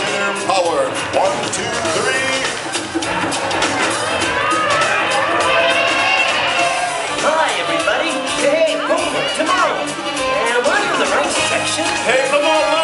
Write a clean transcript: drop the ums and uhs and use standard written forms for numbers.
Power. 1, 2, 3. Hi, everybody. Hey, Homer, tomorrow. And we're in the right section. Hey, come on,